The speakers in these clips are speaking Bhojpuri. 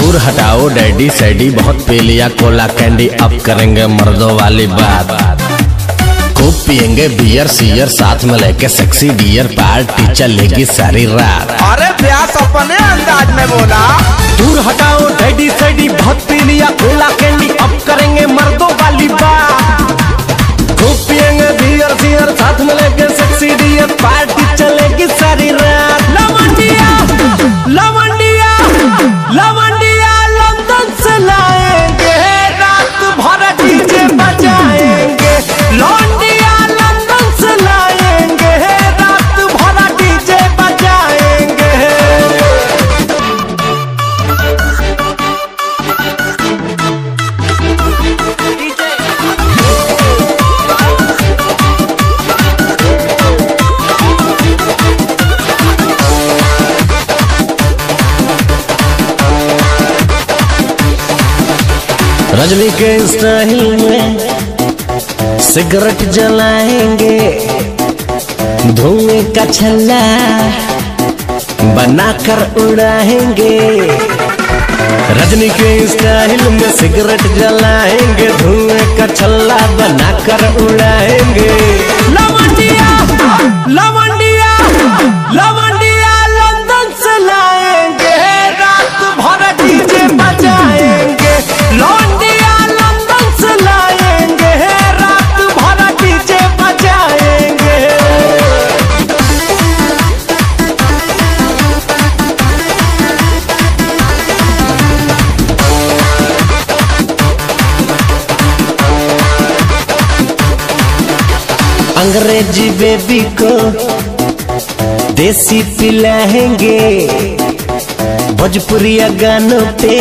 दूर हटाओ डैडी सैडी, बहुत पी लिया कोला कैंडी, अब करेंगे मर्दों वाली बात। खूब पियेंगे बियर सियर, साथ में लेके सेक्सी डियर, पार्टी चलेगी सारी रात। अरे प्यास अपने अंदाज में बोला। दूर हटाओ डैडी सैडी, बहुत पी लिया कोला कैंडी, अब करेंगे मर्दों वाली बात। खूब पियेंगे बियर सियर, साथ में लेके सेक्सी डियर, पार्टी चलेगी सारी रात। लवंडिया लवंडिया लवंडिया लंदन से लाएंगे, रात भर डीजे बजाएंगे। लवंडिया लंदन से लाएंगे, रात भर डीजे बजाएंगे। रजनी के स्टाइल में सिगरेट जलाएंगे, धुएं का छल्ला बनाकर उड़ाएंगे। रजनी के स्टाइल में सिगरेट जलाएंगे, धुएं का छल्ला बनाकर उड़ाएंगे। लवंडिया लवंडिया लवंडिया लंदन से लाएंगे, रात भर डीजे बजाएंगे। लवंडिया लंदन से लाएंगे, रात भर डीजे बजाएंगे। अंग्रेजी बेबी को देसी पिलाएंगे, भोजपुरिया गानों पे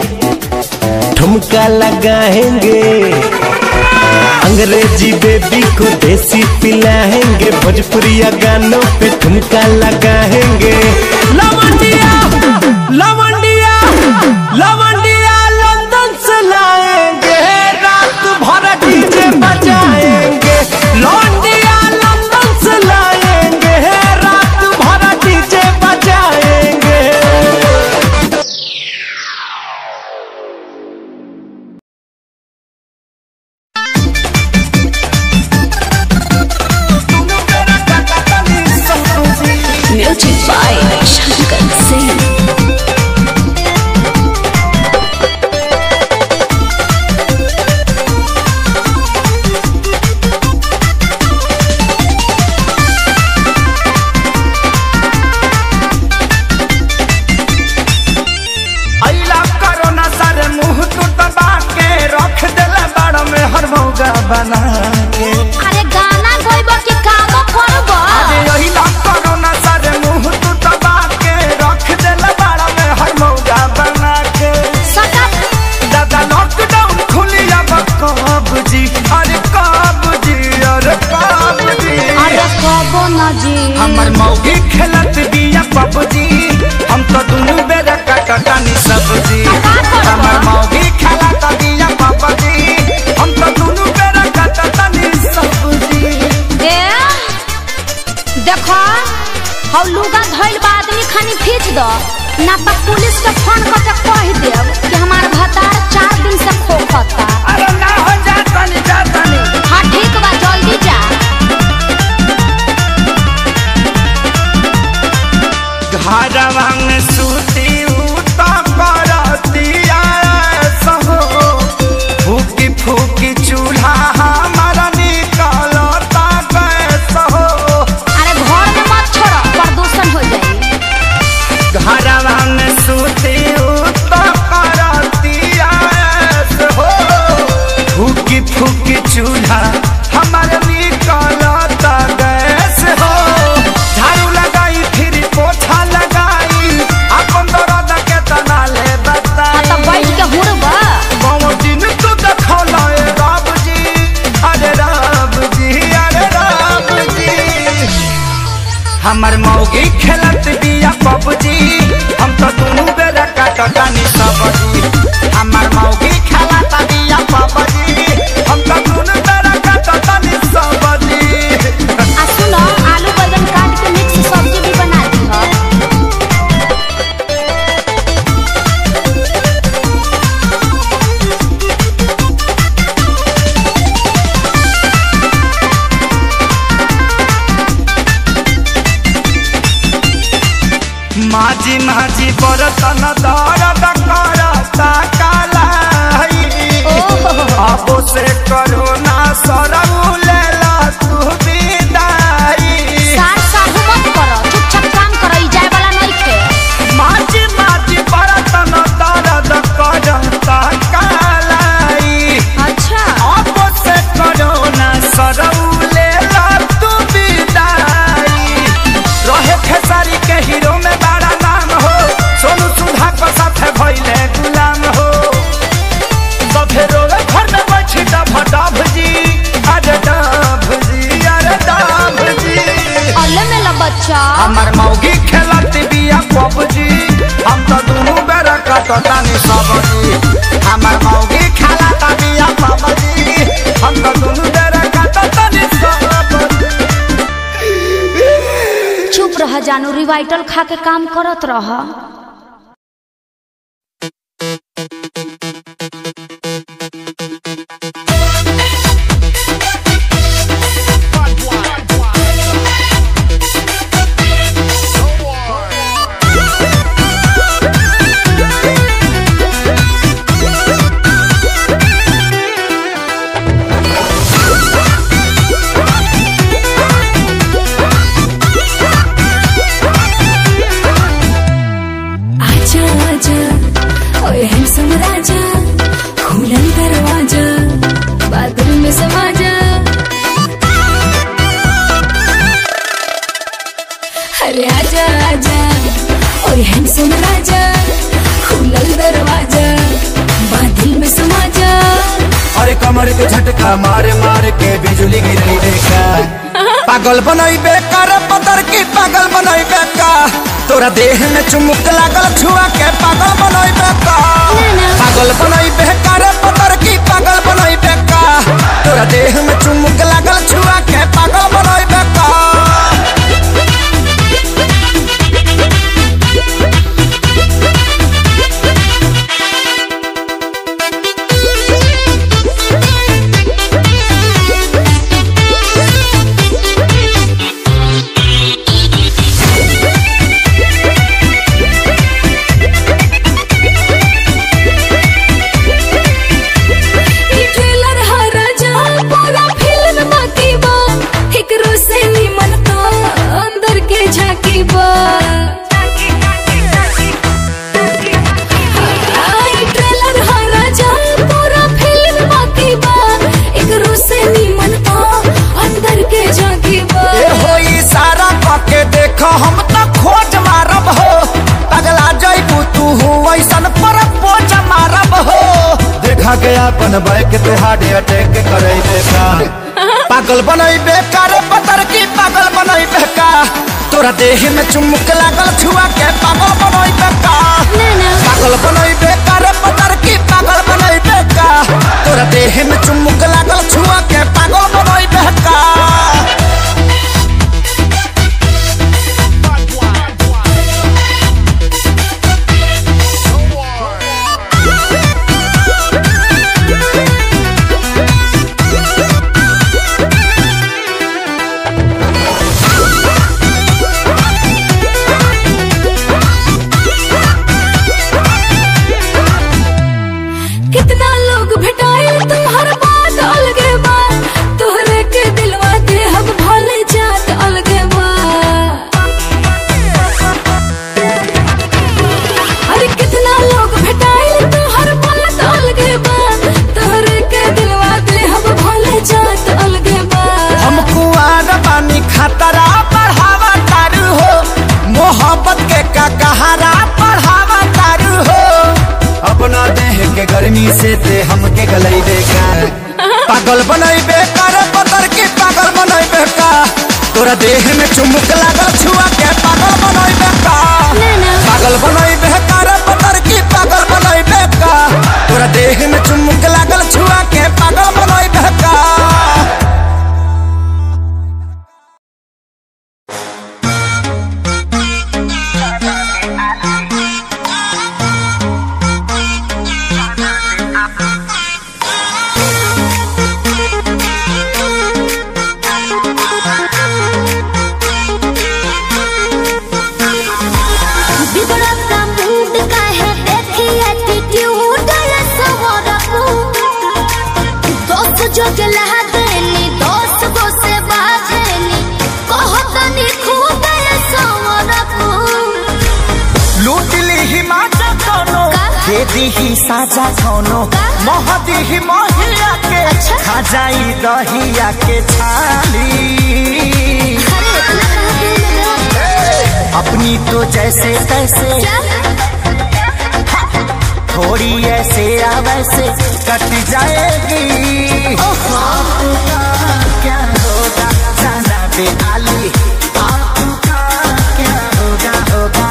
ठुमका लगाएंगे। अंग्रेजी बेबी को देसी पिलाएंगे, भोजपुरिया गानों पे ठुमका लगाएंगे। लवंडिया लवंडिया लवंडिया लंदन से लाएंगे, रात भर डीजे बजाएंगे। लवंडिया लंदन से लाएंगे, रात भर डीजे बजाएंगे। Music by Shankar Singh. अइला कोरोना सारे मुंह तू दबा के रख देला बाड़ में हर मौका बना के। अरे गाना गाइबो कि काम करबो? अरे अइला कोरोना सारे मुंह तू दबा के रख देला बाड़ में हर मौका बना के। सटा दादा लॉकडाउन खुली अब कब जी, अरे कब जी, अरे कब जी। अरे कबो ना जी, हमर मौगी खेलत बिया पबजी, हम तो दुनू बेरा काटतानी सब्जी। हमर मौगी खेलत बिया पबजी, हम तो दुनू बेरा काटतानी सब्जी। ए देखो हौ लुगा धइल बा आदमी खानी खींच दो ना, तो पुलिस के फोन करके कह देब कि हमार भतार 4 दिन से खोखता। अरे ना हो जातानी जातानी। हाँ ठीक बा, जल्दी जा। घरवा में सूती उता करतिया सहो, फूकी फूकी चूल्हा हमारा निकलता गैस हो। अरे घर में मत छोड़ो, प्रदूषण हो जाए। घरवा में सूती उता करतिया सहो, फूकी फूकी चूल्हा हमारा निकलता गैस हो। झाड़ू लगाई फिर पोछा लगाई, माझी माझी बरतन दर्द करता कालाई अब से करो ना सरऊ लेला तू विदाई सार सार मत करो चुपचाप काम करो ई जाए वाला नहीं थे माझी माझी बरतन दर्द करता कालाई अच्छा अब से करो ना सरऊ लेला तू विदाई रहे खेसारी के हीरो में बड़ा नाम हो सोनू सुधा को साथ भइले गुलाम हो सभे रोवे घर में बैठी डभ जी अरे डभ जी अल्ले मेला बच्चा हमर मौगी खेलत बिया पबजी हम तो दुनू बेरा कटतानी सबजी हमर मौगी खेलत बिया पबजी हम तो दुनू बेरा कटतानी सबजी चुप रह जानू रिवाइटल खा के काम करत रह अरे आजा आजा ओए हैंडसम राजा खुलल दरवाजा बादल में समा जा अरे कमर के झटका मारे मारे के बिजली गिरई देखा पागल बनई बेकार पतर की पागल बनई बेका तोरा देह में चुमुक लागल छुआ के पागल बनई बेका पागल बनई बेकार पतर की पागल बनई बेका तोरा देह में चुमुक लागल छुआ के पागल बनई बेका हम तो खोज मारब हो पगला जइबू तू ऐसन पर पोज मारब हो देखा गया अपन बैक ते हार्ट अटैक करे देखा पागल बनई बेकार पतर की पागल बनई बेका तोरा देह में चुमुक लागल छुआ के पागल बनई बेका पागल बनई बेकार पतर की पागल बनई बेका तोरा देह में चुमुक लागल छुआ के पागल बनई बेका कितना लोग भेटाइल तुम्हार बात अलगे बा तोहरे के दिलवा दे हम भले जात अलगे बा अरे कितना लोग भेटाइल तुम्हार बात अलगे बा तोहरे के दिलवा दे हम भले जात अलगे बा हम कुआर बानी खतरा बढ़ावा तारू हो मोहब्बत के का कहारा बढ़ावा तारू हो अपना देह के गर्मी से ते हमके गलई देगा पागल बनई बेकार पतर की पागल बनई बेका तोरा देह में चुमुक लागल छुआ के पागल बनई बेका पागल बनई बेकार पतर की पागल बनई बेका तोरा देह में चुमुक लागल छुआ के पागल बनई बेका दे दी साजा कोनो मोह दी मोहिया के खा जाई दहिया के छाली। अपनी तो जैसे तैसे थोड़ी ऐसे या वैसे कट जाएगी। आपका क्या होगा जाना बे आली, आपका क्या होगा होगा।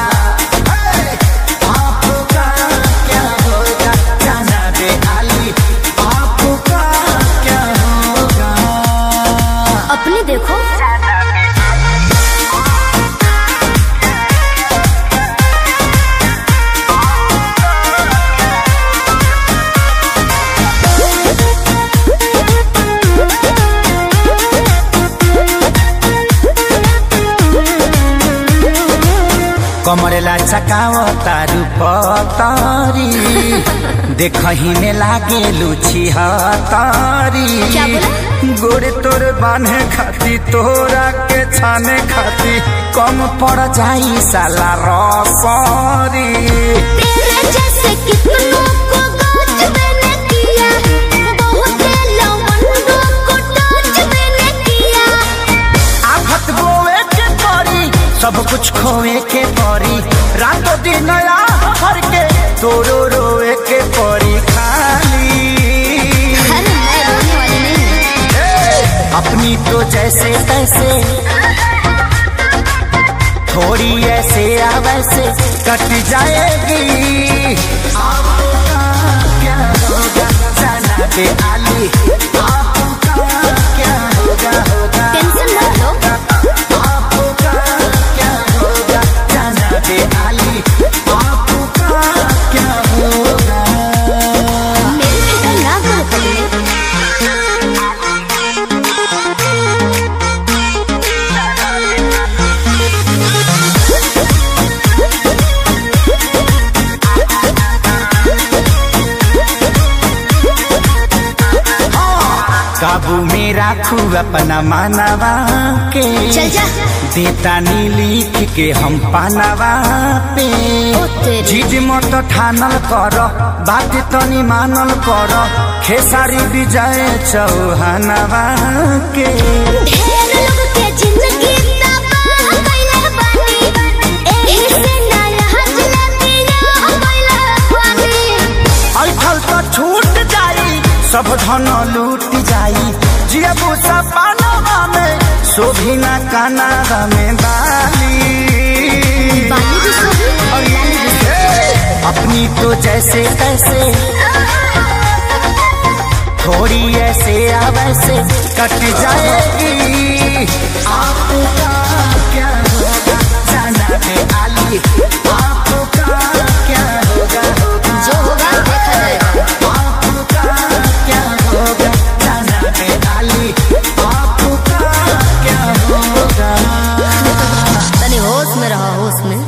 आपका क्या होगा जाना बे आली, आपका क्या होगा। अपनी देखो कमरेला चकाव तारू पतारी देखही में लागे लुची हतारी। गोरे तोर बांधे खाती तोरा के छाने खाती कम पड़ जाई साला रसरी। तेरे जैसे कितनों को गाज मैंने किया, बहुत लवंडों को टच मैंने किया। आफत बोए के परी सब कुछ खोए के परी, रातों दिन हर के तोरो रोए के परी खाली। अपनी तो जैसे तैसे थोड़ी ऐसे या वैसे कट जाएगी। आपका क्या होगा जाना बे आली, आपका क्या होगा होगा। टेंशन मत लो, आपका क्या होगा जाना बे आली, आपका क्या होगा। मेरी फिक्र ना करो पहले। काबू में राखू अपना मानवा के, चल जा। देता नी लिख के हम पानवा पे। जीज मत ठानल कर बात तनी मानल कर, खेसारी विजय चौहानवा के। ढेर लोग के जिंदगी तबाह कइले बानी, एही से ना यहाँ जलेबियाँ कइले बानी। ऐठल तो छूट जाई सब धन लूट जाई, जियबू सपनवा में शोभी ना कानावा में बाली। बाली भी सोही और लाली भी सोही। अपनी तो जैसे तैसे थोड़ी ऐसे या वैसे कट जाएगी। आपका क्या होगा जाना बे आली, आपका क्या होगा होगा। जो होगा देखा जाएगा। आपका क्या होगा जाना बे आली, आपका क्या होगा। तनी होश में रहो, होश में।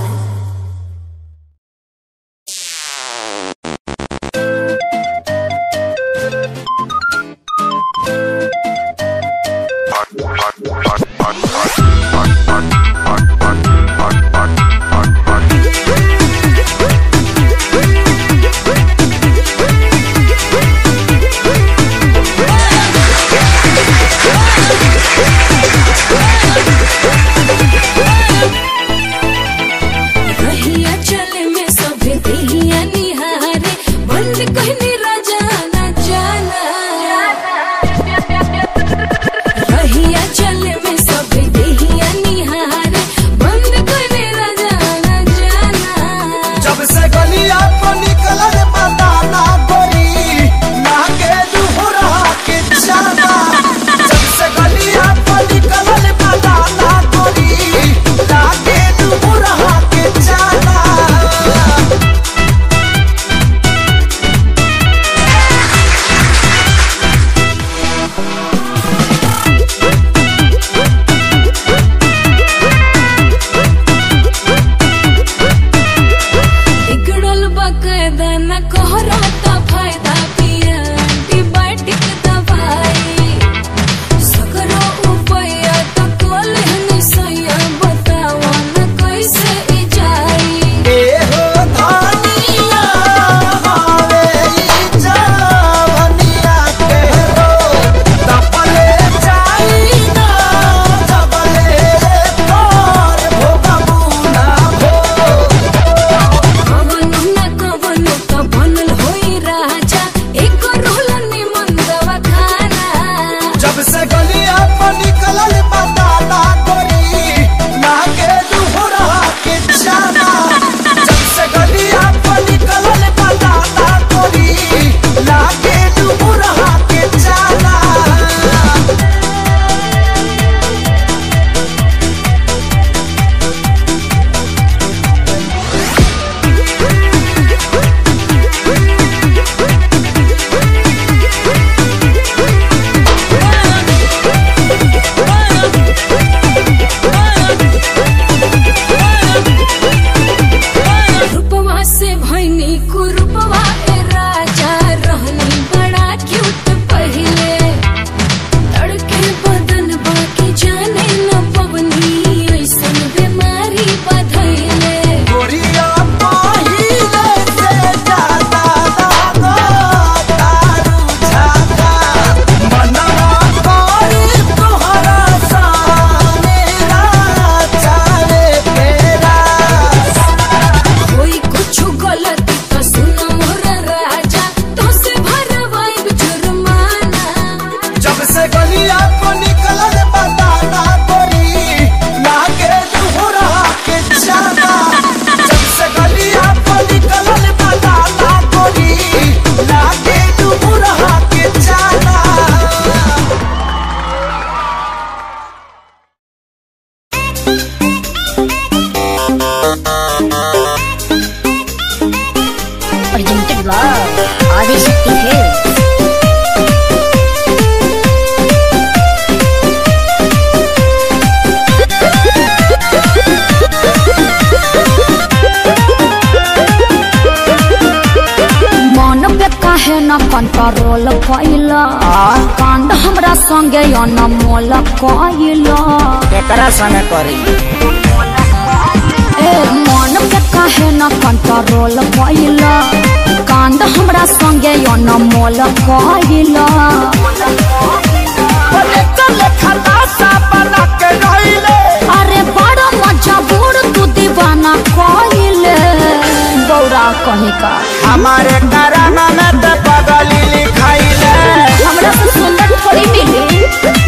काहे न कंट्रोल कैला कांड हमरा संगे अनमोल कैला एकरा संगे करी ए मन के काहे न कंट्रोल कैला कांड हमरा संगे अनमोल कैला अरे बड़ा मजबूर तू दीवाना कैले गौरा कहीं का हमारे कराना में तो पगली लिखाइले हमरा से सुंदर थोड़ी मिली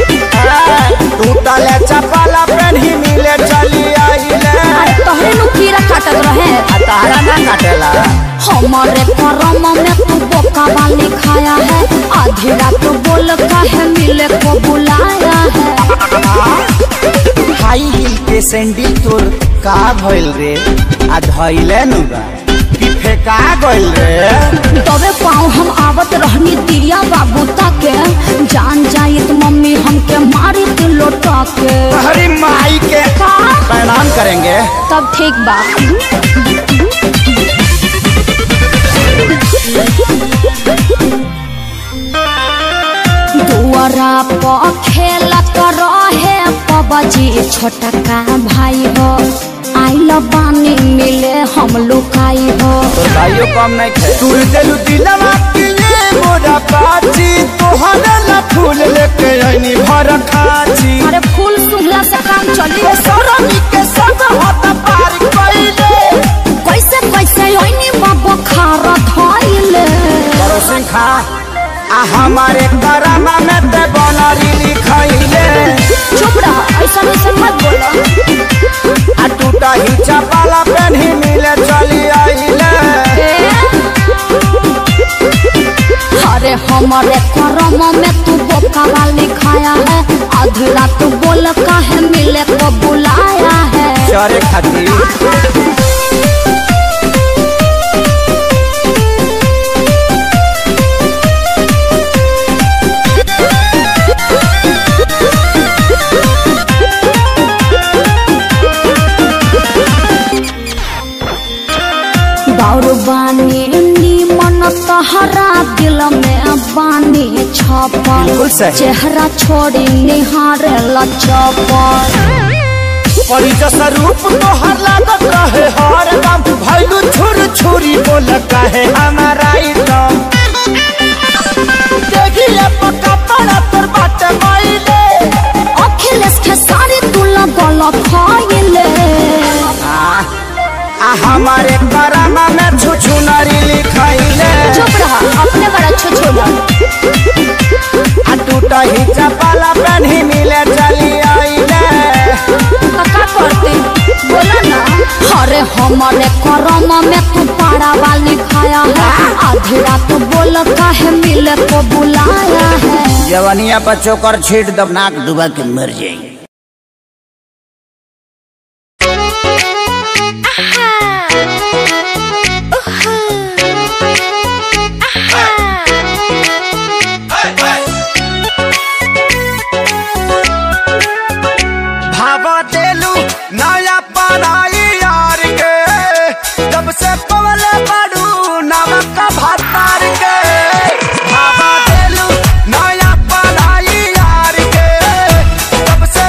टूटले चपला पेन्ही मिले चली आइले अरे तोहरे नु कीड़ा काटत रहे तारा ना काटेला हमारे करम में तू बोका वाली खाया है आधी रात बोल काहे मिले को बुलाया है हाई हिल के सैंडल तोर का भइल रे आ धइले नुगा कि फेका गइल रे तबे पाँव हम आवत रहनी दिया बाबू ताके जान जाई तो मम्मी हमके मारी तू लोटा के हरी माई के का प्रणाम करेंगे तब ठीक बा दुआरा पर खेलत रहे पबजी छोटा का भाई हो आइल बानी मिले हम लुकाई हो तो भाइयों कम नहीं खे तू दिल दिलवा के ये मोरा पाची तोहरा ला फूल लेके आईनी भर खाची अरे फूल सुंघला से काम चली सरमी के सब हाथ पार कइले कैसे कैसे ओइनी बाबू खारा धइले करो सिंखा आ हमारे करामा में ते बनरी लिखाइले चुप रह ऐसा ऐसा मत बोलो आ टूटा ही चपला पेन्ही मिले चली आइले अरे हमारे करम में तू बोका वाली खाया है आधी रात बोल काहे मिले को बुलाया है चरे खातिर बाउर बानी मन तहरा दिल में बानी बिल्कुल छपल सही। चेहरा छोड़ी निहारे लचपल परी जैसा रूप तोहर लागत रहे हर दम भैलू छुर छुरी बोल कहे हमारा एकदम देखिए पक्का पड़ा तोर बाटे माइले अखिलेश के सारी तुला गल खाइले आ हमारे करामा में छुछु नारी लिखाइले चुप रहा अपने बड़ा छुछुला आ टूटा ही चपला पेन्ही मिले चली आइले का करते बोला ना अरे हमारे करम में तू पाड़ा वाली खाया है आधी रात बोल काहे मिले को बुलाया है जवनिया पर चोकर छीट दब नाक डुबा के मर जाएगी भावा देलू नया पढ़ाई यार के जब से पवले बड़ू नमक भातार के भावा देलू नया पढ़ाई यार के जब से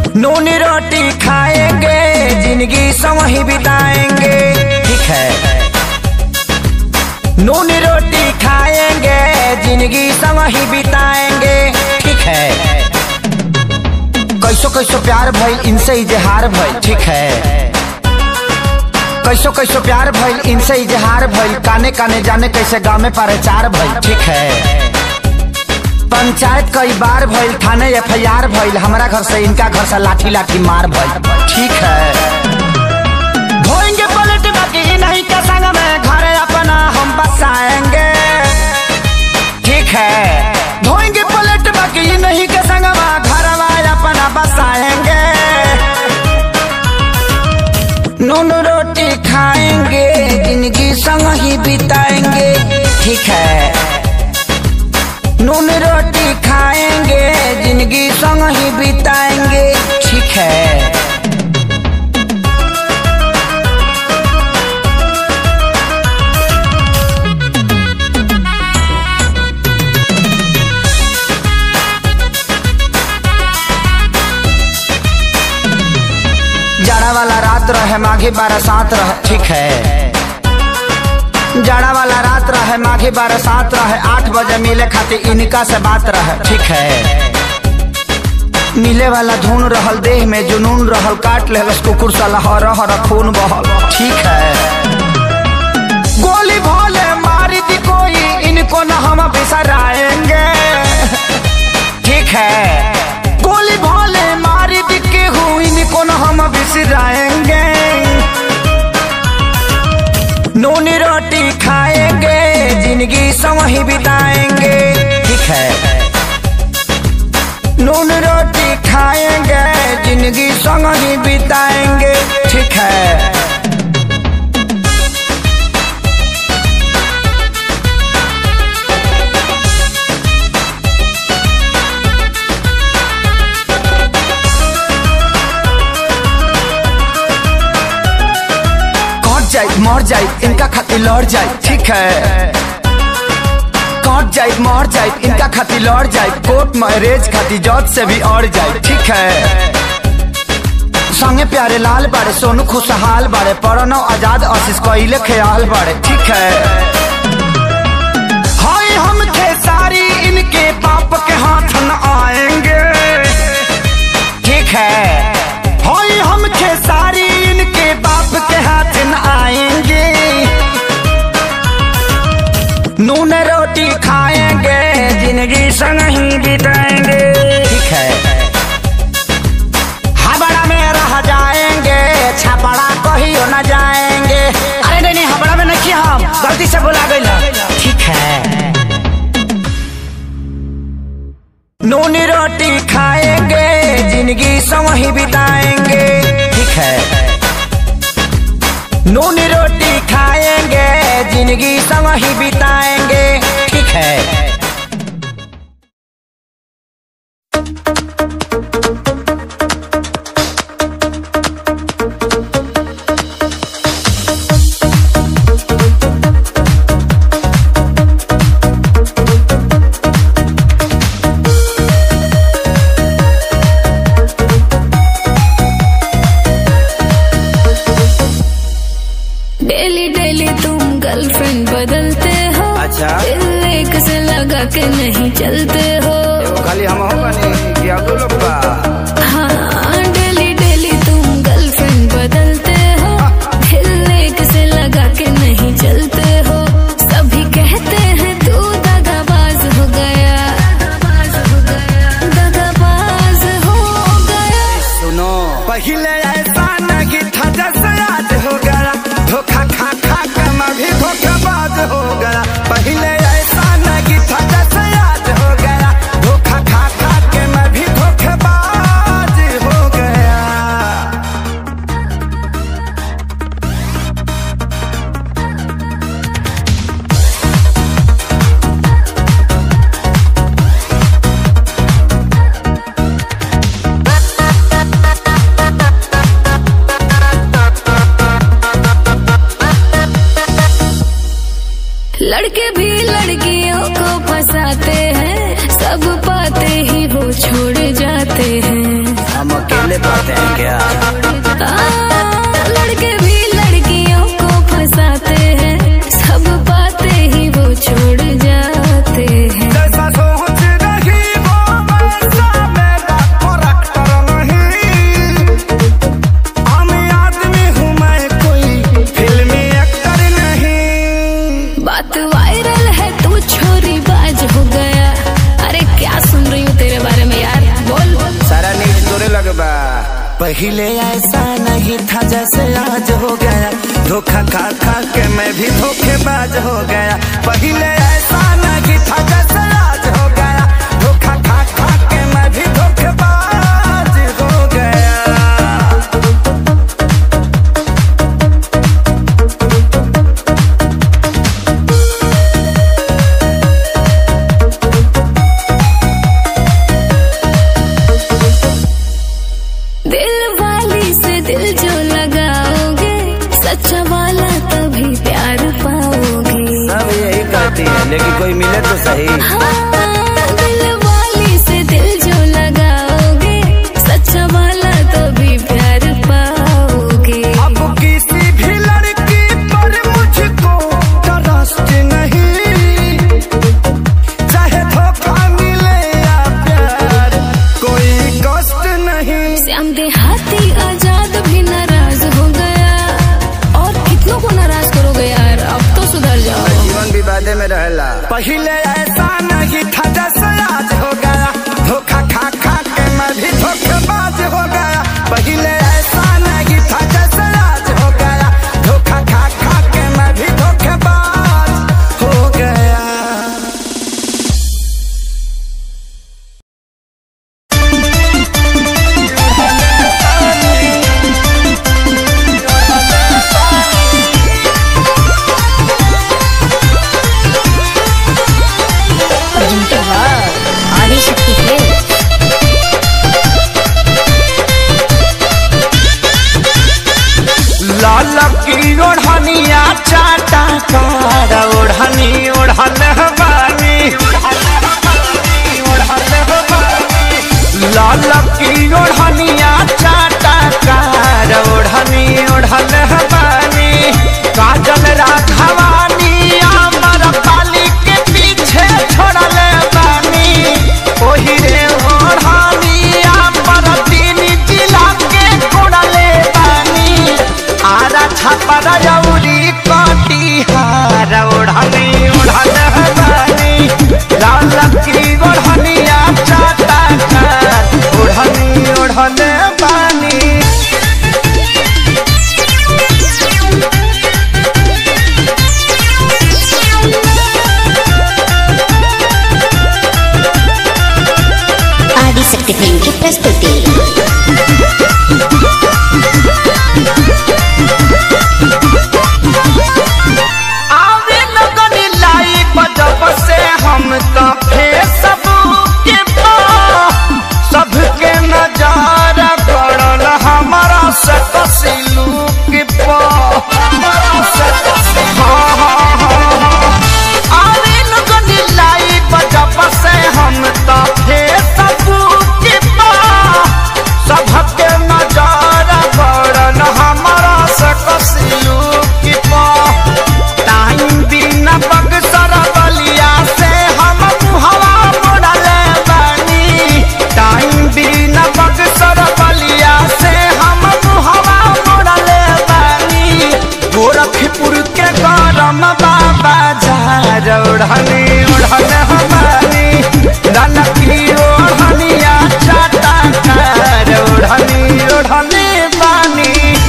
नून रोटी खाएंगे जिंदगी संग ही बिताएंगे, ठीक है। नून रोटी खाएंगे जिंदगी संग ही बिताएंगे, ठीक है। कैसो कैसो प्यार भइल इनसे इजहार भइल, ठीक है। कैसो कैसो प्यार भइल इनसे इजहार भइल, काने काने जाने कैसे गाँव में प्रचार भइल, ठीक है। पंचायत कई बार भइल, थाने FIR भइल, हमारा घर से इनका घर से लाठी लाठी मार भइल, ठीक है। धोएंगे पलट बाकी नहीं के संग में घर अपना हम बसाएंगे, ठीक है। धोएंगे पलट बाकी नहीं के संग में घर अपना बसाएंगे। नून रोटी खाएंगे जिंदगी संग ही बिताएंगे, ठीक है। नून रोटी खाएंगे जिंदगी संग ही बिताएंगे, ठीक है। जाड़ा वाला रात रहे माघी बरसात रहे, ठीक है। जाड़ा वाला रात रहे माघी बरसात रहे, 8 बजे मिले खातिर इनका से बात रहे, ठीक है। मिले वाला धुन रहल, देह में जुनून रहल, काट ले कुकुर सा लहर हर खून बहल, ठीक है। गोली भोले मारी दी कोई इनको न हम बिसराएंगे, ठीक है। गोली भोले मारी दी केहू इनको न हम बिसराएंगे। नून रोटी खाएंगे जिंदगी संग ही बिताएंगे, ठीक है। नून रोटी खाएंगे जिंदगी संग ही बिताएंगे, ठीक है। मर जाए इनका खातिर लड़ जाए, ठीक है। कट जाए मर जाए इनका खातिर लड़ जाए, कोर्ट मैरिज खातिर जज से भी अड़ जाए, ठीक है। संगे प्यारे लाल बाड़े, सोनू खुशहाल बाड़े, प्रणव आजाद आशीष कइले ख्याल बाड़े, ठीक है। हाय हम खेसारी इनके बाप के हाथ न आएंगे, ठीक है। हाय हम खेसारी इनके बाप के हाथ न आएंगे। नून रोटी खाएंगे जिंदगी संग ही बिताएंगे, ठीक है। हबड़ा में रह जाएंगे, छपड़ा कहियो न जाएंगे। अरे नहीं हबड़ा में नहीं, हम गलती से बुला गई, ठीक है। नून रोटी खाएंगे जिंदगी संग ही बिताएंगे, ठीक है। नून रोटी खाएंगे जिंदगी संग ही बिताएंगे, ठीक है। के नहीं चलते हो खाली हम हो बनी कि अब लोग बा। हाँ डेली डेली तुम गर्लफ्रेंड बदलते हो, दिल एक से लगा के नहीं चलते हो। सभी कहते हैं तू दगाबाज हो गया, दगाबाज हो गया। सुनो पहले ऐसा नहीं था जैसे आज हो गया, धोखा खा खा के मैं भी धोखाबाज हो गया। पहले ऐसा नहीं था जैसे आज हो गया, धोखा खा खा के मैं भी धोखेबाज हो गया। लड़के भी लड़कियों को फंसाते हैं, सब पाते ही वो छोड़ जाते हैं। हम अकेले अकेले पाते हैं क्या? लड़के भी लड़कियों को फंसाते हैं, सब बातें ही वो छोड़ जाते हैं। जैसा सोच रही वो वैसा मेरा करैक्टर नहीं। आम आदमी हूँ मैं, कोई फिल्मी एक्टर नहीं। बात वायरल है, तू छोरी बाज हो गया। अरे क्या सुन रही हूँ तेरे बारे में यार, बोल। सारा न्यूज़ तोरे लगबा। पहले ऐसा नहीं था जैसे आज हो गया, धोखा खा खा के मैं भी धोखेबाज हो गया। पहले ऐसा नहीं था जैसे आज हो गया, धोखा खा खा के मैं भी धोखेबाज हो गया। दिल वाली से दिल जो लगाओगे, सच्चा वाला तभी प्यार पाओगे। सब यही कहती है, लेकिन कोई मिले तो सही। हाँ, दिल वाली से दिल जो लगाओगे, सच्चा वाला तभी प्यार पाओगे। अब किसी भी लड़की पर मुझको ट्रस्ट नहीं, चाहे धोखा मिले या प्यार, कोई कष्ट नहीं। श्याम देहाती आजाद भी नाराज हो गया, और कितनों को नाराज करोगे यार, अब तो सुधर जाओ। जीवन विवादे में रहला। पहले ऐसा नहीं था जैसे आज हो गया, धोखा खा खा के मैं भी धोखेबाज हो गया। पहले ऐसा नहीं था जैसे आज हो गया, धोखा खा खा के मैं भी धोखेबाज हो गया। आदिशक्ति फिल्म। लाल की ओढ़निया चाटा कार ओढ़नी ओढ़न बानी, लाल की ओढ़निया चाटा कार ओढ़नी ओढ़न बानी। काजल राघवानी अमर पाली के पीछे छोड़ल बानी, ओही रे ओढ़नी अमर तीन जिला के कोड़ले बानी। आरा छापरा जौरी कटिहार ओढ़नी ओढ़न बानी, लाल की ओढ़निया चाटा कार ओढ़नी ओढ़न बानी। आदिशक्ति फिल्म की प्रस्तुति। आवे लगनी लाइव जब से हम तो फेसबुक के पर, सबके नजारा पड़ल हमारा से कसिलू के पर। आवे लगनी लाइव जब से हम तो फेसबुक के पर, सबके नजारा पड़ल हमारा से कसिलू के पर। टाइम बिना बक्सर बलिया से हम मुहवा मोड़ल बानी, टाइम बिना बक्सर बलिया से हम मुहवा मोड़ल बानी। गोरखपुर के गरम बाबा झार ओढ़नी ओढ़न हमारी, ललकी ओढ़निया चाटा कार ओढ़नी ओढ़नी बानी।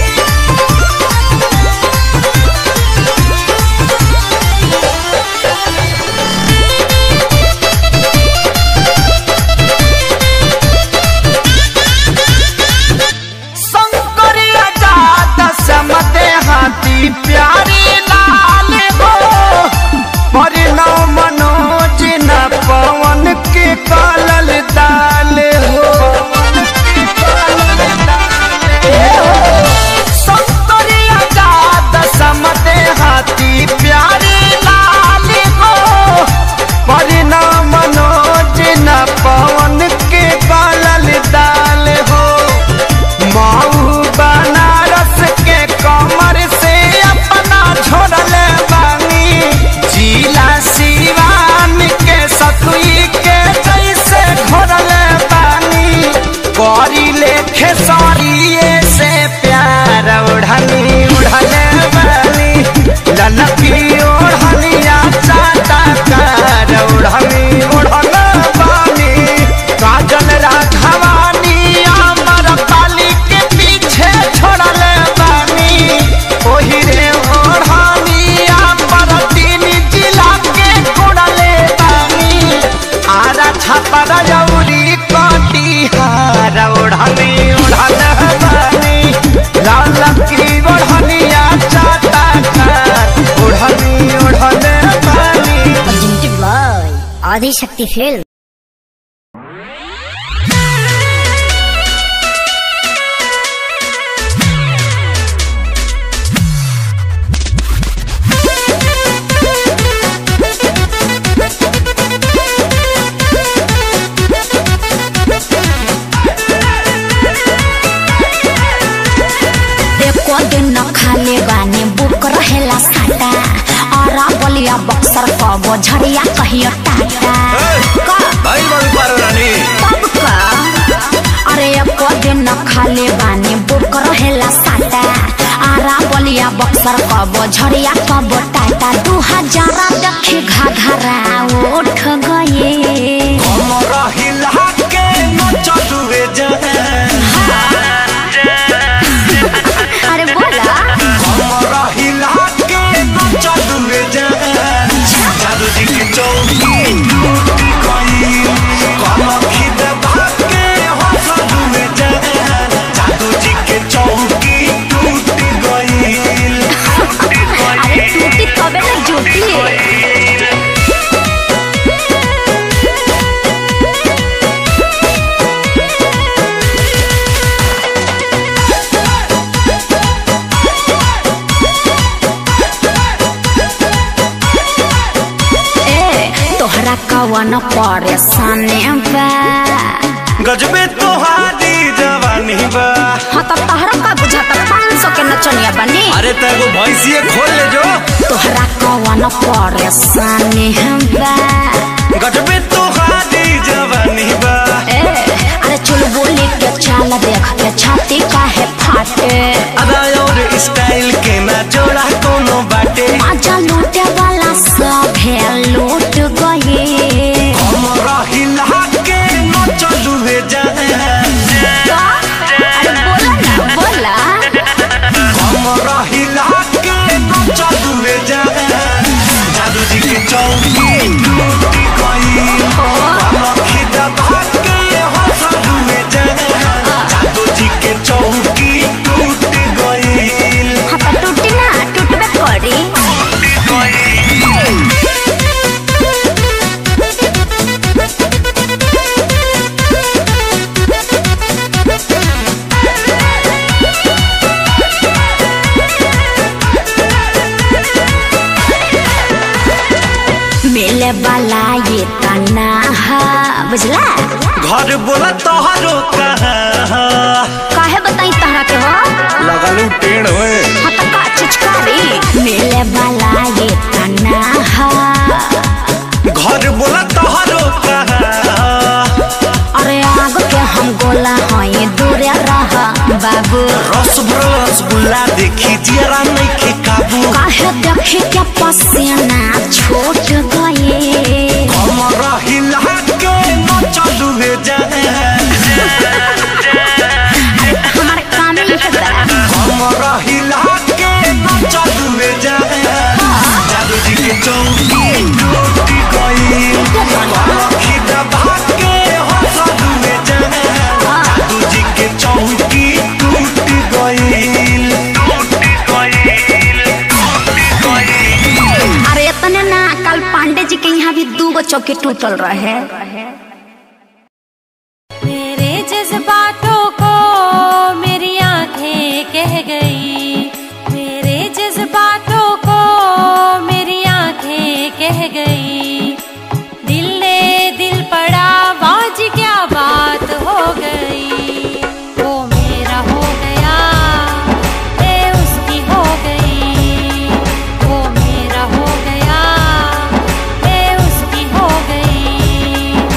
शंकरिया जात समते हाथी प्यारी लाल हो, परिणाम राघवानी अमर पाली के पीछे छोड़ले बानी ओही रे ओढ़ानी अमर तीन जिला के कोड़ले बानी आरा छापर जौरी कटिहार ओढ़ानी ओढ़ले बानी लाल की ओढ़निया चाटा ओढ़नी ओढ़ले बानी आदि शक्ति फिल्म। दिन खाले बानी बुक रहेला साटा और बलिया बक्सर कबो झड़िया कहियो टाटा भाई बारू रानी तब का अरे एको दिन खाले बानी बुक रहेला साटा आरा बलिया बक्सर कबो झड़िया कबो टाटा 2000 देखे घाघरा उठ गए हमरा हिला के नचलुए अरे बोला हमरा हिला के नचलुए जादू जी की चौकी टूट गई कलखी दबा के हंसलुए जादू जी के चौकी टूट गई अरे टूटी तबे ना जुटी कवन परेशानी बा गजबे तोहारी जवानी बा हाँ तो तहरा का बुझाता 500 के नचनिया बनी अरे तेरे भैंसिए खोल ले जो तोहरा कवन परेशानी बा गजबे तोहारी जवानी बा अरे चल बोली के चाल देख के छाती काहे फाटे अदा और स्टाइल के ना जोड़ा कोनो बाटे आजा लूटे वाला सब है लूट गए हमरा हिला के नचलुए अरे बोला हमरा हिला के नचलुए जादू जी की चौकी टूट गई कलखी दबा के हंसलुए जादू जी के चौकी टूट गई हाँ तो टूटी ना टूटबे करी मिले वाला ये तना बुझला घर बोला तोहरो कहाँ काहे बताई तहरा के हो लगलू पेड़ होए हाँ तो का चिचकारी मिले वाला ये तना घर बोला तोहरो कहाँ अरे आग के हम गोला हई दूरे रह बाबू रस भरल रसगुल्ला देखी जरा नहीं के काबू काहे देखे के पसीना छूट गए हमरा हिला के नचलुए हमारे काम ही है हमरा हिला के नचलुए जादू जी के चौकी टूट गई कलखी दबा के हंसलुए जादू जी के चौकी टूट गई अरे इतने ना कल पांडे जी के यहाँ भी 2 चौकी टूटल रहे मेरे जज्बातों को मेरी आंखें कह गई मेरे जज्बातों को मेरी आंखें कह गई दिल ने दिल पड़ा बाज क्या बात हो गई वो मेरा हो गया मैं उसकी हो गई वो मेरा हो गया मैं उसकी हो गई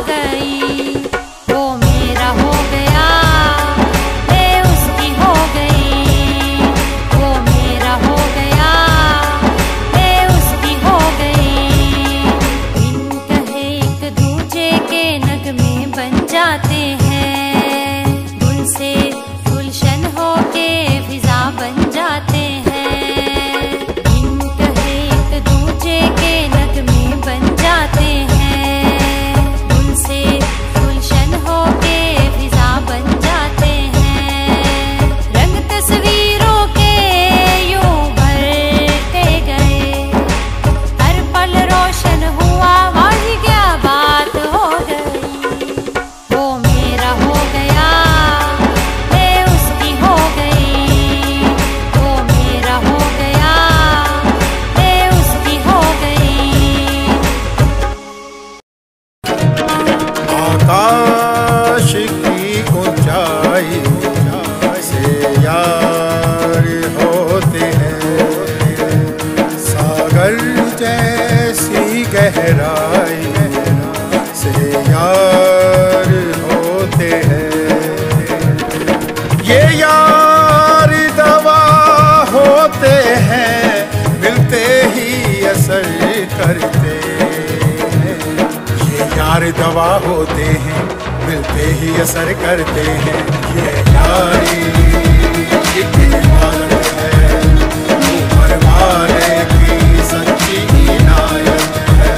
गई। वो मेरा हो गया, मैं उसकी हो गई। वो मेरा हो गया, मैं उसकी हो गई। बिन कहे एक दूजे के नगमे बन जाते हैं, गुल से गुलशन होके फिजा बन जाते हैं। बिन कहे एक दूजे के नगमे बन जाते हैं, गुल से गुलशन होके फिजा बन जाते हैं। रंग तस्वीरों के यूं भरते गए, हर पल रोशन हुआ, वाही क्या बात हो गई। वो मेरा हो गया, मैं उसकी हो गई। वो मेरा हो गया, मैं उसकी हो गई। आकाश की ऊंचाई से यार होते हैं, सागर जैसी गहराई से यार होते हैं। ये यार दवा होते हैं, मिलते ही असर करते हैं। ये यार दवा होते हैं, मिलते ही असर करते हैं। ये यारी एक इबादत है, ऊपर वाले की सच्ची इनायत है।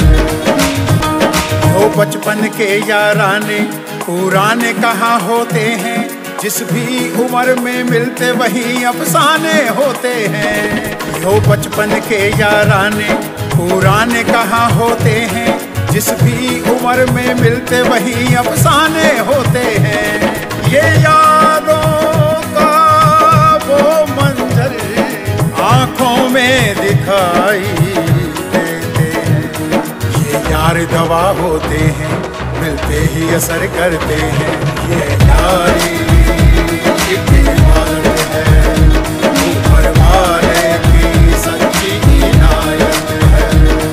जो बचपन के याराने पुराने कहाँ होते हैं, जिस भी उम्र में मिलते वही अफसाने होते हैं। जो बचपन के याराने पुराने कहाँ होते हैं, जिस भी उम्र में मिलते वही अफसाने होते हैं। ये यादों का वो मंजर आँखों में दिखाई देते हैं। ये यार दवा होते हैं, मिलते ही असर करते हैं। ये यारी एक इबादत है, ऊपर वाले की सच्ची इनायत है।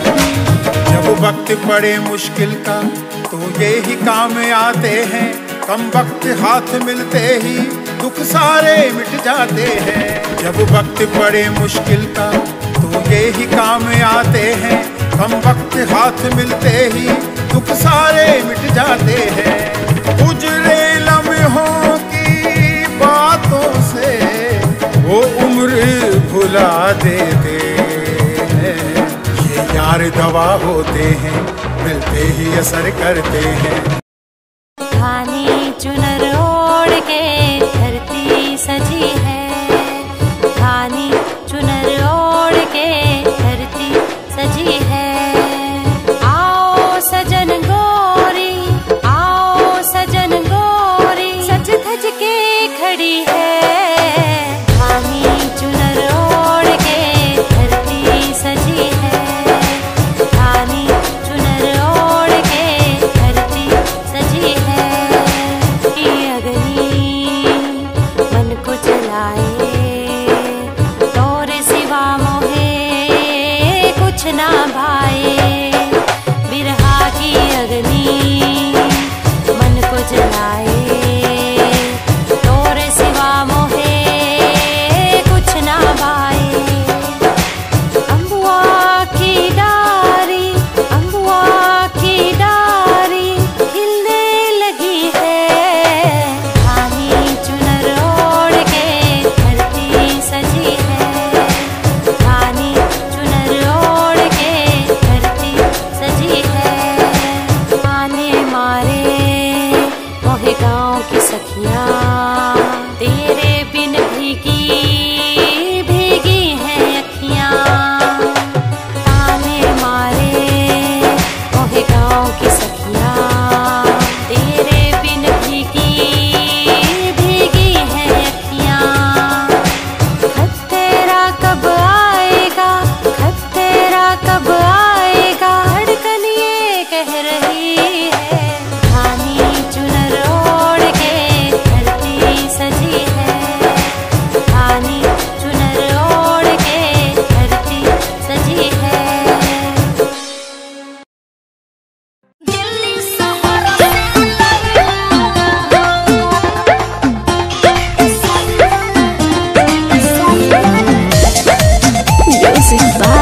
जब वक्त पड़े मुश्किल का तो ये ही काम आते हैं, कम वक्त हाथ मिलते ही दुख सारे मिट जाते हैं। जब वक्त पड़े मुश्किल का तो ये ही काम आते हैं, कम वक्त हाथ मिलते ही दुख सारे मिट जाते हैं। उजड़े लम्हों की बातों से वो उम्र भुला देते हैं। ये यार दवा होते हैं, मिलते ही असर करते हैं। घानी चुनर ओढ़ के धरती सजी है, घानी चुनर ओढ़ के धरती सजी है। आओ सजन गोरी, आओ सजन गोरी, सज धज के खड़ी है। घानी चुनर ओढ़ के धरती सजी है, घानी चुनर ओढ़ के धरती सजी है। ये अग्नि मन को जलाए, तोरे सिवा मोहे कुछ ना भाए। बिरहा की अग्नि मन को जलाए, तोरे सिवा मोहे कुछ ना भाए। अम्बुआ की डारी, अम्बुआ की डारी खिलने लगी है। घानी चुनर ओढ़ के धरती सजी है, घानी चुनर ओढ़ के धरती सजी है। आने मारे मोहे गाँव की सखियाँ, तेरे बिन भीगी भीगी हैं अखियाँ। ताने मारे मोहे गाँव की सखियाँ, तेरे बिन भीगी भीगी हैं अखियाँ। खत तेरा कब आएगा, खत तेरा कब आएगा, धड़कन ये कह रही है। घानी चुनर ओढ़ के धरती सजी है, घानी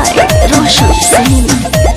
by Roshan Singh.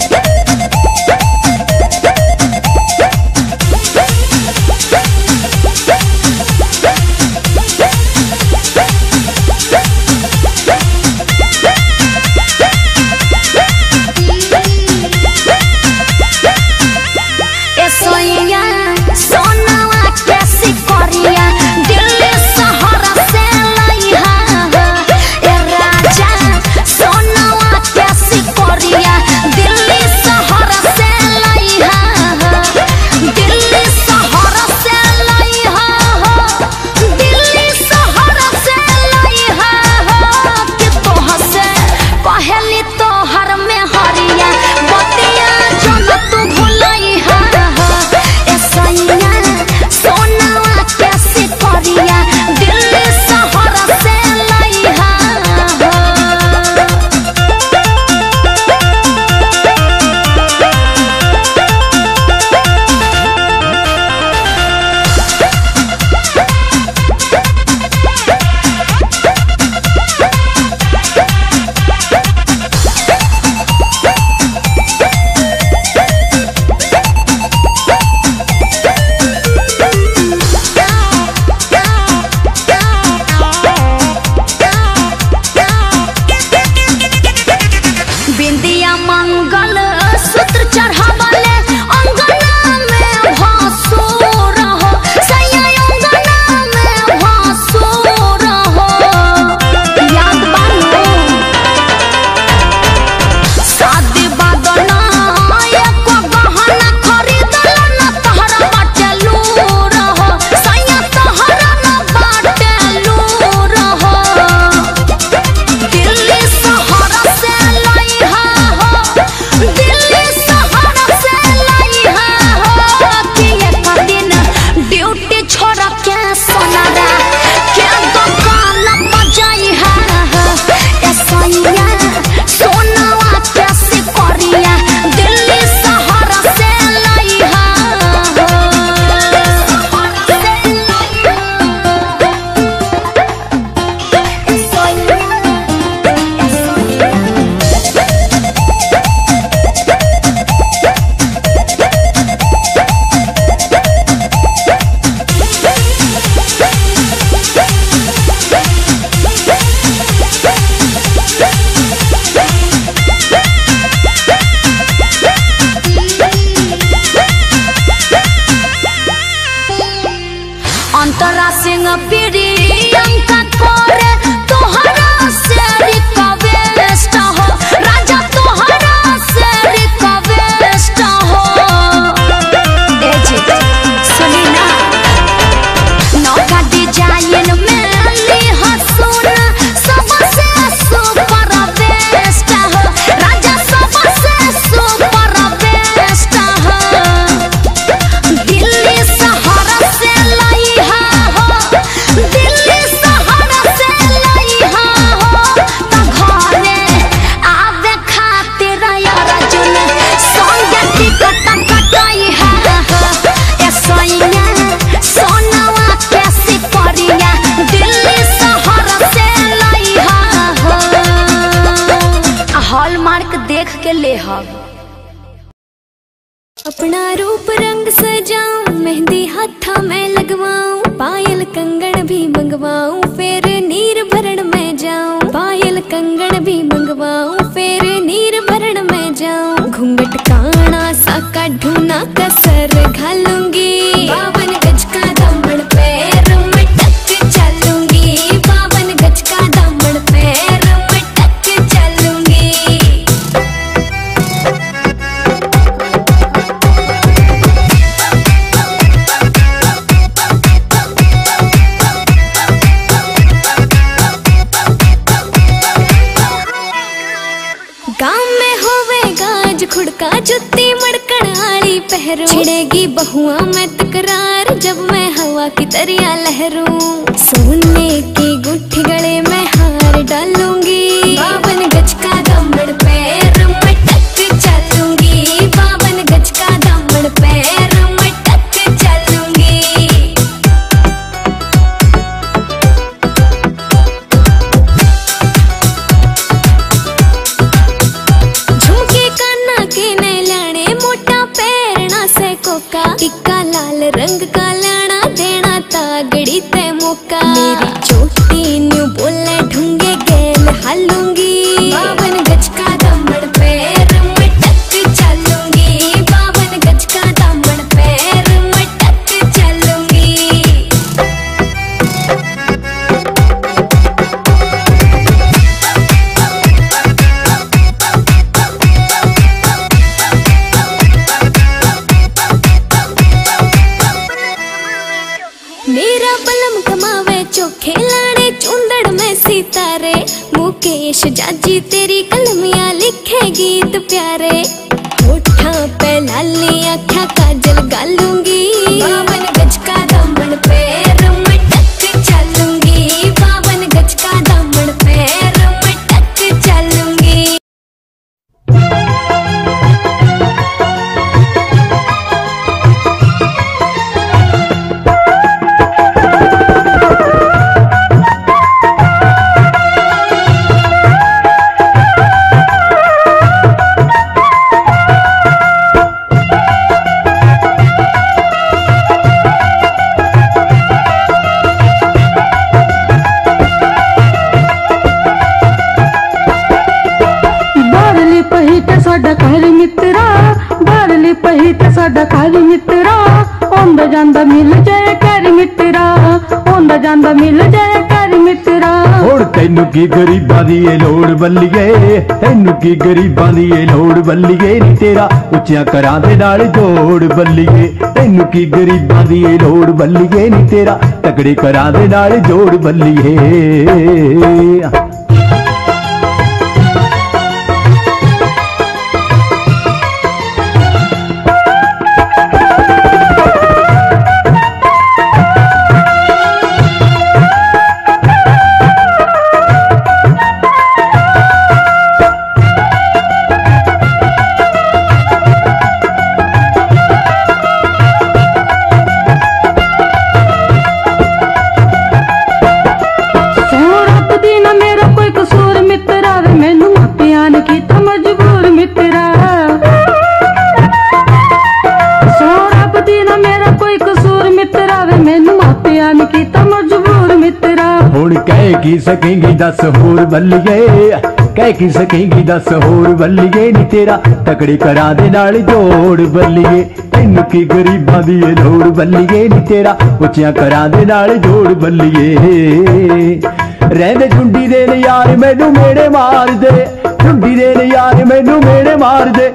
अपना रूप रंग सजाऊं, मेहंदी हाथा में लगवाऊं, पायल कंगन भी मंगवाऊं, फिर नीर भरण में जाऊं। पायल कंगन भी मंगवाऊं, फिर नीर भरण में जाऊं। घूंघट काना सा काढूं ना कसर घालूंगी, 52 गज का दामन पैर में टक चलूंगी, 52 गज का दामन पैर में टक चलूंगी। गाँव में होवे गाज खुड़का जुत्ती मड़कड़ आली पहरू, छिड़ेगी बहुआ में तकरार जब मैं हवा की तरिया लहरूं। सोने की गुट्ठी गले में हार डालूंगी, 52 गज का दामन पैर में टक चलूंगी, 52 गज का दामन पैर में टक चलूंगी। रंग का लाना देना तागड़ी ते मौका मेरी चोटी न्यू बोले ढूंगे गेल हालूंगी 52 गज का दामन पैर में टक चलूंगी 52 गज का दामन पैर में टक चलूंगी। मेरा बलम कमावे चोखे लाड़े चुंदड़ में सितारे मुकेश जाजी तेरी कलमियां लिखे गीत प्यारे होठा पे लाली आँखा काजल गालूंगी 52 गज का दामन पैर में टक चलूंगी 52 गज का दामन पैर में टक चलूंगी। साडा घर मित्रा बारली पही ते साडा घर मित्रा ओंदा जांदा मिल जाए कर मित्रा ओंदा जांदा मिल जाए कर मित्रा। हुण तैनू की गरीबां दी ए लोड़ बल्लीए तैनू की गरीबां दी ए लोड़ बल्लीए नी तेरा उच्चियां करां दे नाल जोड़ बल्लीए तैनू की गरीबां दी ए लोड़ बल्लीए नी तेरा तगड़े करां दे नाल जोड़ बल्लीए। कह की सकेंगी दस होर बल्लीए कह की सकेंगी दस होर बल्लीए नी तेरा तकड़े करा दे नाल जोड़ बल्लीए तैनू की गरीबां दी ए लोड़ बल्लीए नी तेरा उच्चियां करा दे नाल जोड़ बल्लीए। रहंदे झुंडी दे यार मैनू मेड़े मार दे झुंडी दे यार मैनू मेड़े मार दे।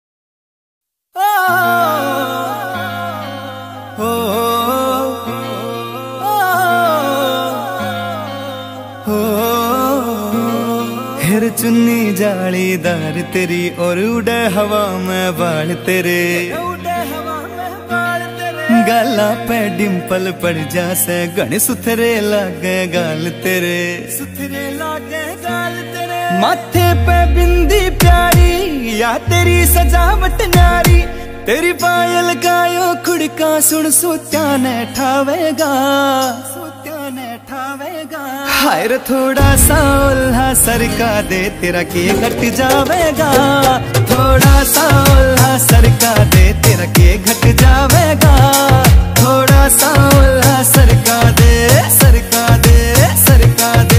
फिर चुन्नी जालीदार तेरी और उड़े हवा में बाल तेरे गाला पे डिम्पल पड़ जा से गण सुथरे लागे गाल तेरे माथे पे बिंदी प्यारी या तेरी सजावट न्यारी तेरी पायल गायो खुड़का सुन सोत्या ने ठावेगा हाय रे थोड़ा सा उल्हा सरका दे तेरा के घट जावेगा थोड़ा सा उल्हा सरका दे तेरा के घट जावेगा थोड़ा सा उल्हा सरका दे सरका दे सरका दे।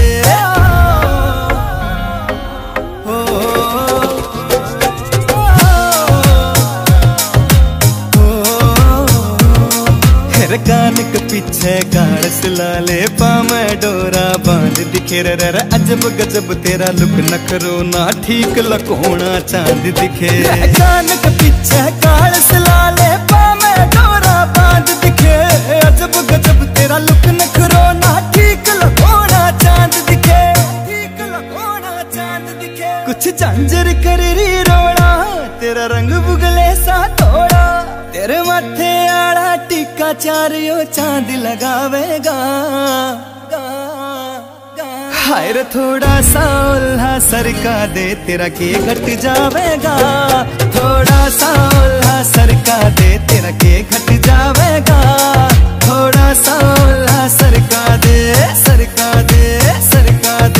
कान के पीछे गाड़ सिलाले पामे डोरा बांध दिखे रे अजब गजब तेरा लुक नखरो ना ठीक लकोना चांद दिखे कान के पीछे गाड़ सिलाले पामे डोरा बांध दिखे अजब गजब तेरा लुक नखरो ना ठीक लकोना चांद दिखे ठीक लकोना चांद दिखे कुछ झांझर कर री रोड़ा तेरा रंग बुगले सा थोड़ा तेरे माथे आड़ा टीका चारियो चांद लगावेगा हाय रे थोड़ा सा उल्हा सरका दे तेरा के घट जावेगा थोड़ा सा उल्हा सरका दे तेरा के घट जावेगा थोड़ा सा उल्हा सरका दे सरका दे सरका दे।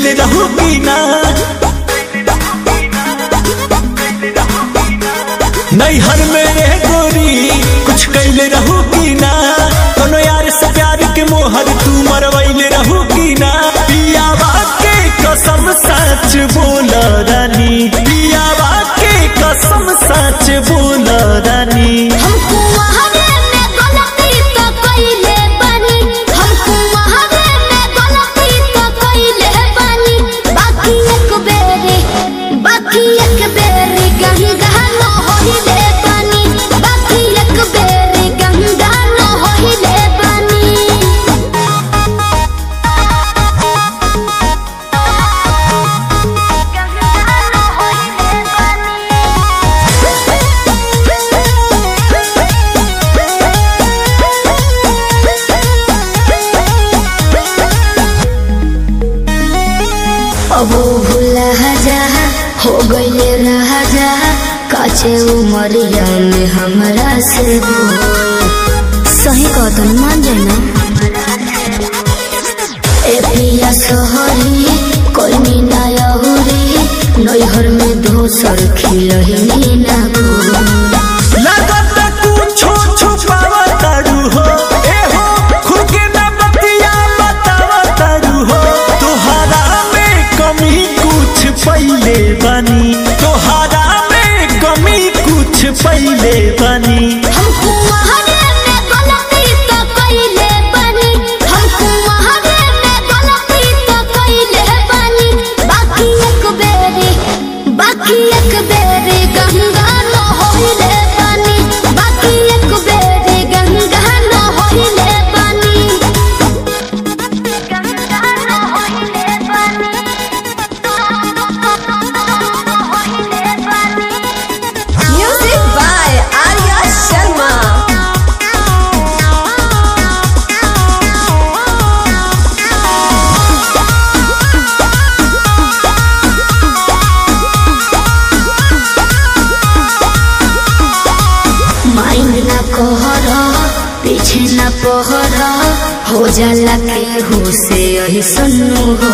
कैले रहू की ना नैहर मेरे गोरी कुछ कैले रहू की ना कोनो यार से प्यार के मोहर तू मरवैले रहू की ना पियावा के कसम सच बोल रानी पियावा के कसम सच बोल रानी हमको वहावे में गलती तो कइले बानी हमको वहावे में गलती तो कइले बानी बाकी एक बेरी गंगा न होइले बानी बाकी एक बेरी गंगा न होइले बानी अब भूला जा हो गईले रहा जा काचे उमरिया में हमरा से सही कहतन मान जाए ना ए पिया सोहरी कोई मीना यहुरी नैहर में दोसर खिलही ना लगता कुछो छुपावा तारू हो ए हो खुद के ना बतिया बतावा तारू हो तोहरा में कमी कुछ पहले बनी तोहरा में कमी कुछ पहले बनी हमको वहावे में गलती तो कइले बानी हमको वहावे में गलती तो कइले बानी बाकी एक बेरी गंगा न होइले बानी बाकी एक बेरी गंगा न होइले बानी गंगा न होइले बानी होइले बानी Music by Arya Sharma. Mind न कहरा पीछे न पहरा हो जाला केहू से यही सुनू हो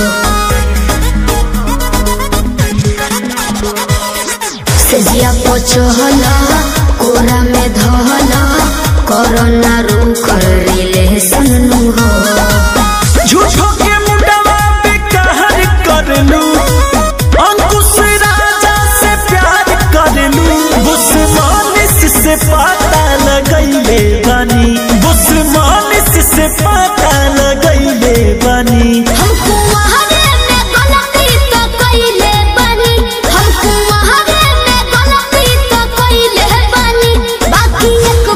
सजिया पचहला कोरा में धहला कोरोना रू कर रिले सुनू हो झूठो के मुंडवा पे कहर कर लू अंकुश राजा से प्यार कर लू बुस्मानिस से पता लगैले बानी बुस्मानिस से पता लगैले बानी हमको वहावे में गलती तो कइले बानी हमको वहावे में गलती तो कइले बानी बाकी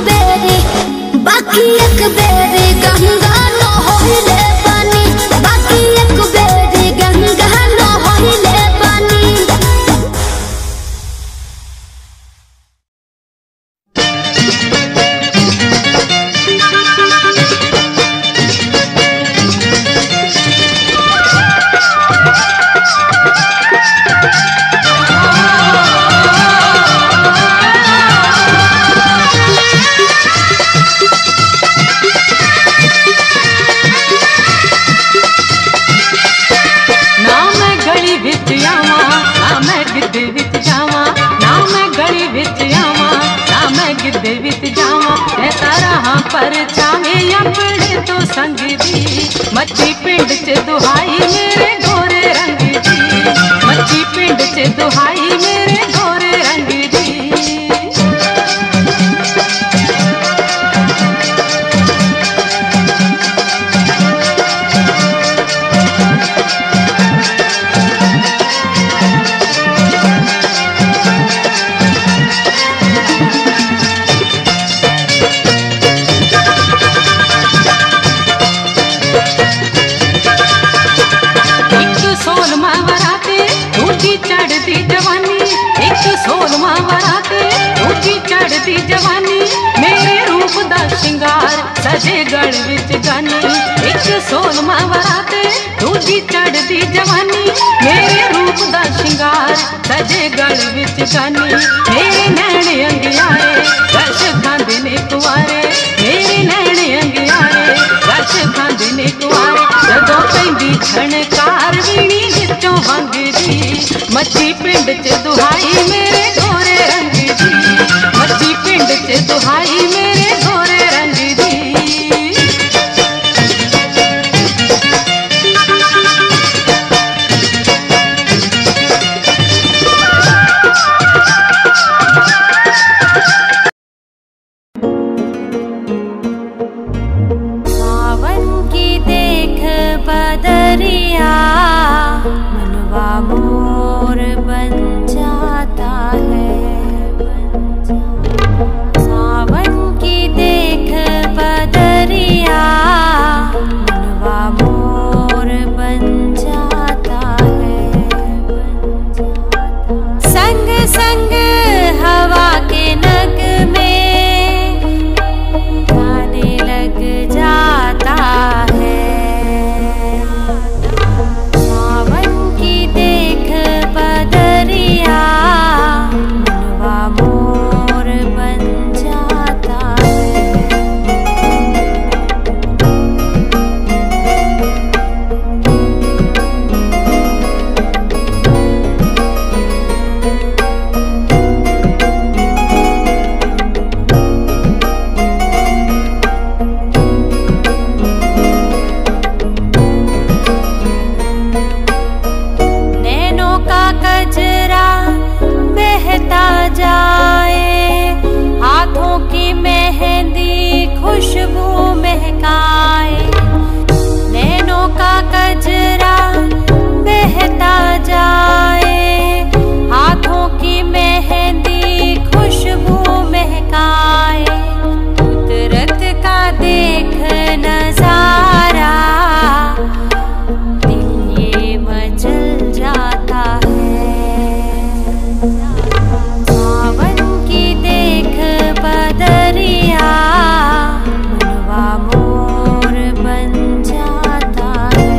एक बेरी गंगा न होइले बानी बाकी एक बेरी गंगा न होइले बानी ना मैं गली विच आवा ना मैं गिद्दे विच जावा ना मैं गली विच आवा ना मैं गिद्दे विच जावा ते तारा पर चावे अपने तो संग दी मच्छी पिंड च दुहाई मेरे गोरे रंग दी मच्छी पिंड च दुहाई मेरे गोरे रंग दी चढ़ती जवानी मेरे रूप दा शिंगार सजे गढ़ विच गानी एक सोलमा वराते दूजी चढ़दी जवानी मेरे रूप दा शिंगार सजे गल विच गानी मेरे नैन अंगियारे रश खांदे ने कुआरे मेरे नैन अंगियारे रश खांदे ने कुआरे जदों पैंदी झणकार वीणी विचों वंगदी मच्छी पिंड च दुहाई मेरे गोरे रंग दी मच्छी पिंड च दुहाई मेरे गोरे रंग दी बदरिया मनवा मोर बन जाता है सावन की देख बदरिया मनवा मोर बन जाता है संग संग हवा के नग में गाने लग जाता है बदरिया मनवा मोर बन जाता है कजरा बहता जाए हाथों की मेहंदी खुशबू महकाए नैनों का कजरा बहता जाए हाथों की मेहंदी खुशबू महकाए कुदरत का देख नजारा दिल ये मचल जाता सावन की देख बदरिया मनवा मोर बन जाता है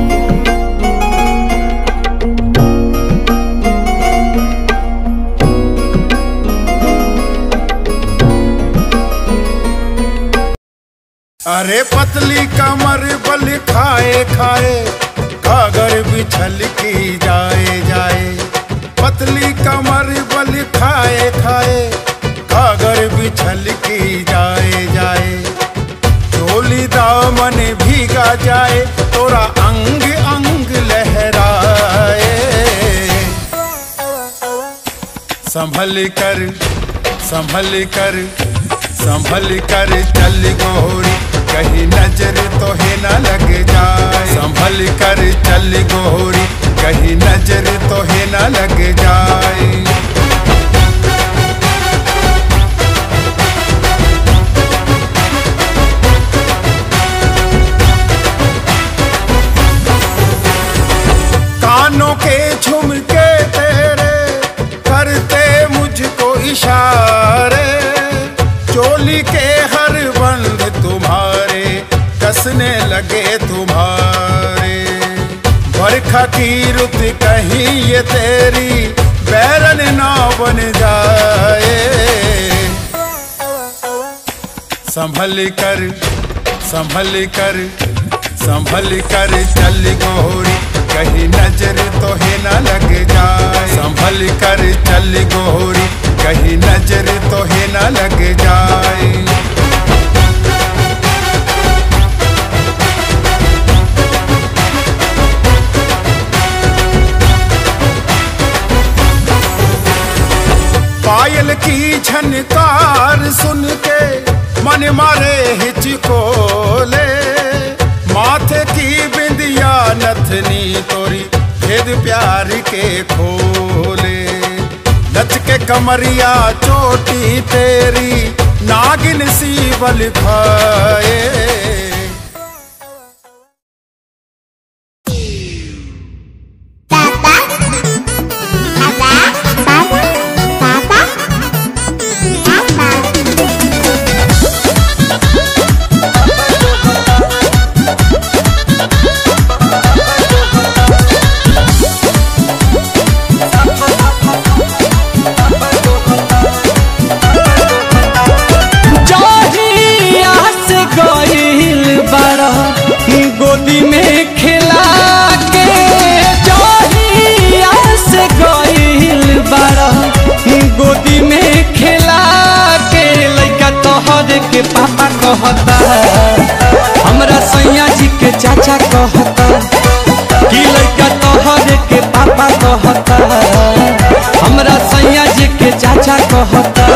अरे पतली कमर बल खाए खाए कागर बिछल की जाए जाए पतली कमर बल खाए खाए कागर बिछल की जाए जाए चोली दामन भीगा जाए तोरा अंग अंग लहराए संभल कर संभल कर संभल कर चल गोरी कहीं नजर तो है न लग जाए संभल कर चल गोरी कहीं नजर तो है न लग जाए कानों के झुमके तेरे करते मुझको इशारे चोली के हर बंद तुम्हारे कसने लगे तुम्हारे बरखा की रुत कहीं ये तेरी बैरन ना बन जाए संभल कर संभल कर संभल कर चल गोरी कहीं नजर तो है न लग जाए संभल कर चल गोरी कहीं नजर तो है न लग जाए पायल की झनकार सुन के मन मारे हिचकोले माथे की बिंदिया नथनी तोरी भेद प्यार के खोले नच के कमरिया चोटी तेरी नागिन सी बल खाए के पापा कहता, हमरा सैया जी के चाचा कहता, कि लड़का तोहरे के पापा कहता, हमरा सैया जी के चाचा कहता।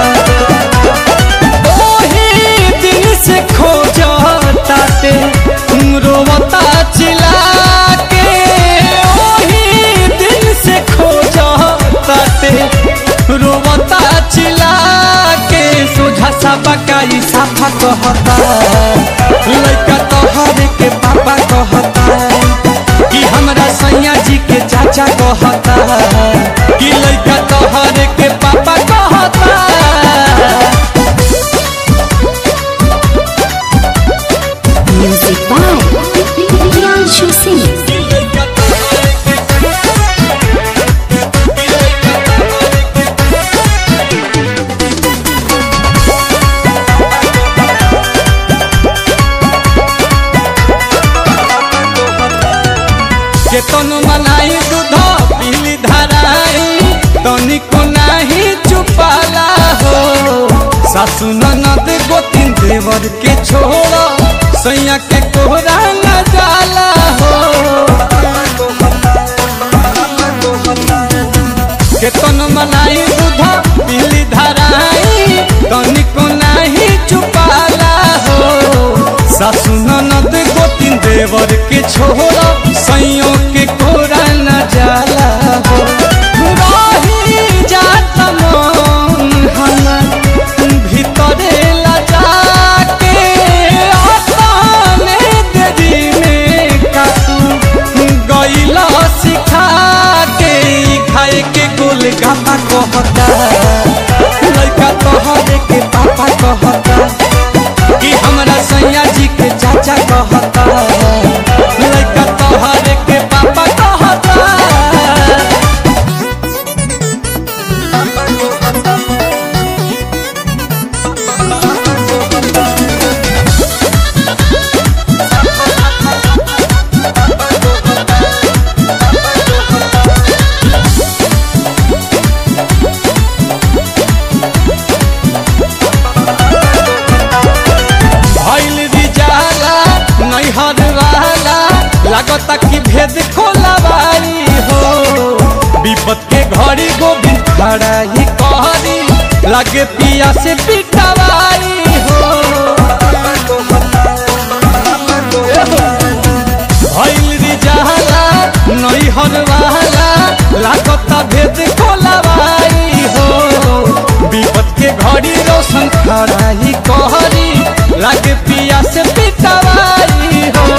ओही दिन से खोजता ते रोवता चिल्ला के, ओही दिन से खोजता ते रोवता चिल्ला के, सोझा सा बकाई साफा कहता, लड़का तोहरे के पापा कहता, कि हमरा सैया जी के चाचा कहता, कि लड़का तोहरे के पापा कहता। Music by Priyanshu Singh. केतन मनाई दूध पीली धराई, तनिको नाही चुपाला हो, सासु ननद गोतिन देवर के छोड़ा, सैया के कोहरा न जाला हो। केतन मनाई दूध पीली धराई, तनिको नाही चुपाला हो, सासु ननद गोतिन देवर के छोड़ा, सैयों के कोहरा न जाला हो। रही जात मन हमर भीतरे लजा के, अपने देरी में कातू गइला सिखा के, खाए के गोलगप्पा कहता, लड़का तोहरे के पापा कहता, कि हमरा सैया जी के चाचा कहता, लड़का तोहरे के पापा कहता। लगता कि भेद खोलवाई हो, विपत के घड़ी गोविंद खड़ा ही कहरी, लगे पिया से पिटवाई हो। भइल रिजाला नैहर वाला, लगता भेद खोलवाई हो, विपत के घड़ी रोशन खड़ा ही कहरी, लगे पिया से पिटवाई हो।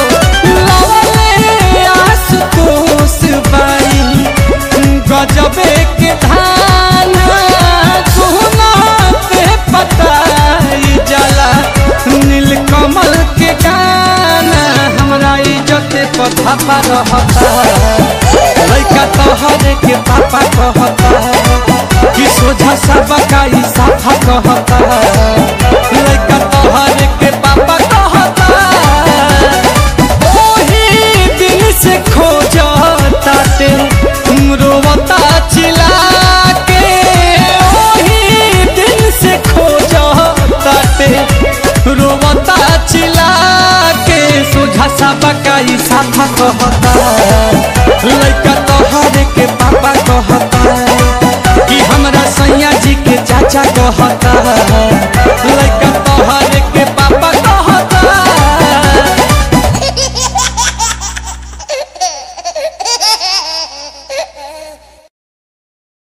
गजबे के धान सुना पे पताई जला, नीलकमल के गाना हमरा इज्जत पथा पर रहता, लड़का तोहरे के पापा कहता, कि सोझा सा बकाई साफा कहता, लड़का तोहरे के पापा कहता। ओही दिन से खोजता ते रोवता चिल्ला के, ओही दिन से खोजता ते रोवता चिल्ला के, सोझा सा बकाई साफा कहता, लड़का तोहरे के पापा कहता, कि हमरा सैया जी के चाचा कहता,